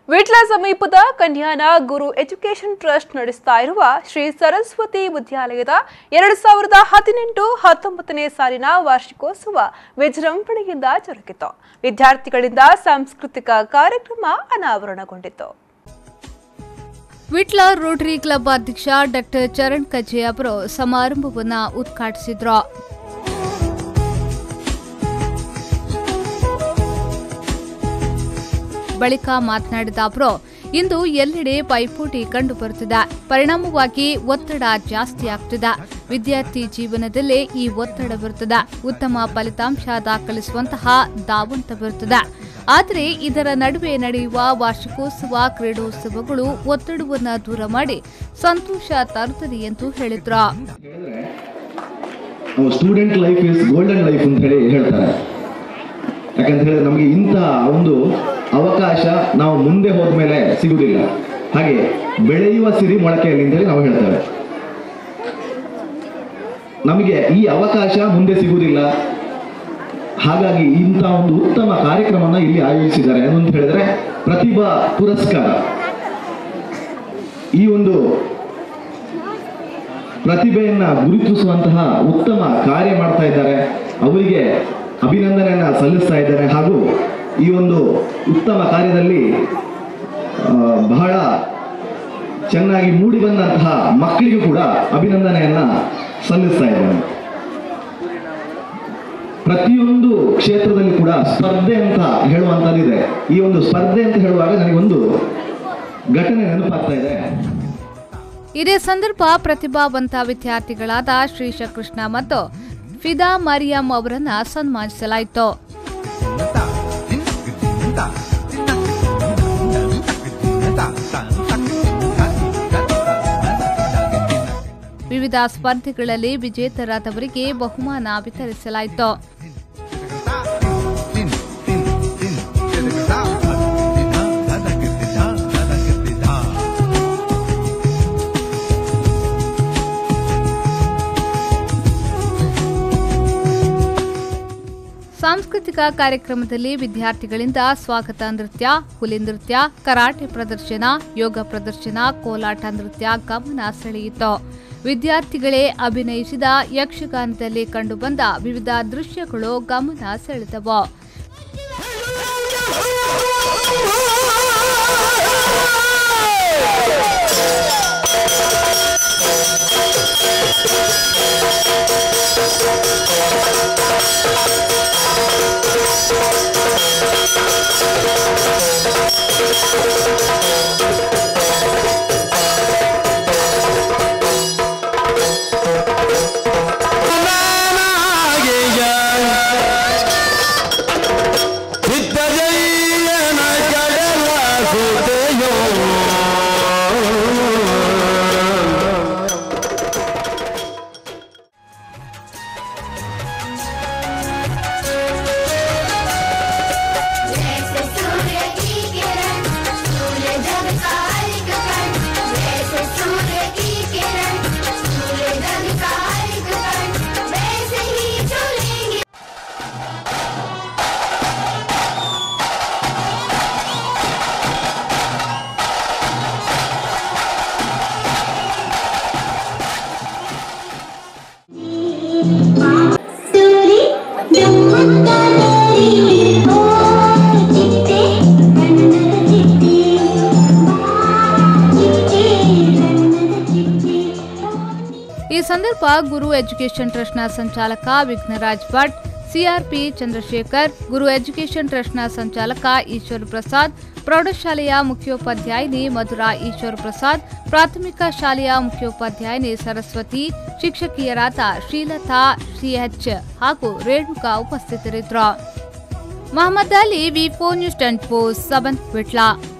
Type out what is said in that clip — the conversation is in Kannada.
ವಿಟ್ಲ ಸಮೀಪದ ಕನ್ಯಾನ ಗುರು ಎಜುಕೇಷನ್ ಟ್ರಸ್ಟ್ ನಡೆಸ್ತಾ ಇರುವ ಶ್ರೀ ಸರಸ್ವತಿ ವಿದ್ಯಾಲಯದ 2018-19ನೇ ಸಾಲಿನ ವಾರ್ಷಿಕೋತ್ಸವ ವಿಜೃಂಭಣೆಯಿಂದ ಜರುಗಿತು. ವಿದ್ಯಾರ್ಥಿಗಳಿಂದ ಸಾಂಸ್ಕೃತಿಕ ಕಾರ್ಯಕ್ರಮ ಅನಾವರಣಗೊಂಡಿತು. ವಿಟ್ಲ ರೋಟರಿ ಕ್ಲಬ್ ಅಧ್ಯಕ್ಷ ಡಾಕ್ಟರ್ ಚರಣ್ ಕಜೆ ಅವರು ಸಮಾರಂಭವನ್ನು ಉದ್ಘಾಟಿಸಿದರು. ಬಳಿಕ ಮಾತನಾಡಿದ ಅವರು, ಇಂದು ಎಲ್ಲೆಡೆ ಪೈಪೋಟಿ ಕಂಡುಬರುತ್ತಿದೆ. ಪರಿಣಾಮವಾಗಿ ಒತ್ತಡ ಜಾಸ್ತಿ ಆಗ್ತಿದೆ. ವಿದ್ಯಾರ್ಥಿ ಜೀವನದಲ್ಲೇ ಈ ಒತ್ತಡ ಬರುತ್ತದೆ. ಉತ್ತಮ ಫಲಿತಾಂಶ ದಾಖಲಿಸುವಂತಹ ಧಾವಂತ ಬರುತ್ತದೆ. ಆದರೆ ಇದರ ನಡುವೆ ನಡೆಯುವ ವಾರ್ಷಿಕೋತ್ಸವ ಕ್ರೀಡೋತ್ಸವಗಳು ಒತ್ತಡವನ್ನು ದೂರ ಮಾಡಿ ಸಂತೋಷ ತರುತ್ತದೆ ಎಂದು ಹೇಳಿದ್ರು. Student life is golden life ಅಂತ ಹೇಳ್ತಾರೆ. ಯಾಕಂತ ಹೇಳಿದ್ರೆ ನಮಗೆ ಇಂಥ ಒಂದು ಅವಕಾಶ ನಾವು ಮುಂದೆ ಹೋದ್ಮೇಲೆ ಸಿಗುವುದಿಲ್ಲ. ಹಾಗೆ ಬೆಳೆಯುವ ಸಿರಿ ಮೊಳಕೆಯಲ್ಲಿ ಅಂತೇಳಿ ನಾವು ಹೇಳ್ತೇವೆ. ನಮಗೆ ಈ ಅವಕಾಶ ಮುಂದೆ ಸಿಗುವುದಿಲ್ಲ. ಹಾಗಾಗಿ ಇಂಥ ಒಂದು ಉತ್ತಮ ಕಾರ್ಯಕ್ರಮನ ಇಲ್ಲಿ ಆಯೋಜಿಸಿದ್ದಾರೆ. ಅಂತ ಹೇಳಿದ್ರೆ ಪ್ರತಿಭಾ ಪುರಸ್ಕಾರ. ಈ ಒಂದು ಪ್ರತಿಭೆಯನ್ನ ಗುರುತಿಸುವಂತಹ ಉತ್ತಮ ಕಾರ್ಯ ಮಾಡ್ತಾ ಇದ್ದಾರೆ. ಅವರಿಗೆ ಅಭಿನಂದನೆಯನ್ನ ಸಲ್ಲಿಸ್ತಾ ಇದ್ದಾರೆ. ಹಾಗೂ ಈ ಒಂದು ಉತ್ತಮ ಕಾರ್ಯದಲ್ಲಿ ಬಹಳ ಚೆನ್ನಾಗಿ ಮೂಡಿ ಬಂದಂತಹ ಮಕ್ಕಳಿಗೂ ಕೂಡ ಅಭಿನಂದನೆಯನ್ನ ಸಲ್ಲಿಸ್ತಾ ಇದ್ದಾರೆ. ಪ್ರತಿಯೊಂದು ಕ್ಷೇತ್ರದಲ್ಲಿ ಕೂಡ ಸ್ಪರ್ಧೆ ಅಂತ ಹೇಳುವಂತದ್ದಿದೆ. ಈ ಒಂದು ಸ್ಪರ್ಧೆ ಅಂತ ಹೇಳುವಾಗ ನನಗೊಂದು ಘಟನೆ ನೆನಪಾಗ್ತಾ ಇದೆ. ಇದೇ ಸಂದರ್ಭ ಪ್ರತಿಭಾವಂತ ವಿದ್ಯಾರ್ಥಿಗಳಾದ ಶ್ರೀಶಕೃಷ್ಣ ಮತ್ತು ಫಿದಾ ಮರಿಯಂ ಅವರನ್ನ ಸನ್ಮಾನಿಸಲಾಯಿತು. ವಿವಿಧ ಸ್ಪರ್ಧೆಗಳಲ್ಲಿ ವಿಜೇತರಾದವರಿಗೆ ಬಹುಮಾನ ವಿತರಿಸಲಾಯಿತು. ಸಾಂಸ್ಕೃತಿಕ ಕಾರ್ಯಕ್ರಮದಲ್ಲಿ ವಿದ್ಯಾರ್ಥಿಗಳಿಂದ ಸ್ವಾಗತ ನೃತ್ಯ, ಹುಲಿ ನೃತ್ಯ, ಕರಾಟೆ ಪ್ರದರ್ಶನ, ಯೋಗ ಪ್ರದರ್ಶನ, ಕೋಲಾಟ ನೃತ್ಯ ಗಮನ ಸೆಳೆಯಿತು. ವಿದ್ಯಾರ್ಥಿಗಳೇ ಅಭಿನಯಿಸಿದ ಯಕ್ಷಗಾನದಲ್ಲಿ ಕಂಡುಬಂದ ವಿವಿಧ ದೃಶ್ಯಗಳು ಗಮನ ಸೆಳೆದವು. ಈ ಸಂದರ್ಭ ಗುರು ಎಜುಕೇಷನ್ ಟ್ರಸ್ಟ್ನ ಸಂಚಾಲಕ ವಿಘ್ನರಾಜ್ ಭಟ್, ಸಿಆರ್ಪಿ ಚಂದ್ರಶೇಖರ್, ಗುರು ಎಜುಕೇಷನ್ ಟ್ರಸ್ಟ್ನ ಸಂಚಾಲಕ ಈಶ್ವರ್ ಪ್ರಸಾದ್, ಪ್ರೌಢಶಾಲೆಯ ಮುಖ್ಯೋಪಾಧ್ಯಾಯಿನಿ ಮಧುರಾ ಈಶ್ವರ್ ಪ್ರಸಾದ್, ಪ್ರಾಥಮಿಕ ಶಾಲೆಯ ಮುಖ್ಯೋಪಾಧ್ಯಾಯಿನಿ ಸರಸ್ವತಿ, ಶಿಕ್ಷಕಿಯರಾದ ಶ್ರೀಲತಾ, ಸಿಎಚ್ ಹಾಗೂ ರೇಣುಕಾ ಉಪಸ್ಥಿತರಿದ್ದರು. ಮಹಮ್ಮದ್ ಅಲಿ, ವಿ4 ನ್ಯೂಸ್ 10 ವಿಟ್ಲ.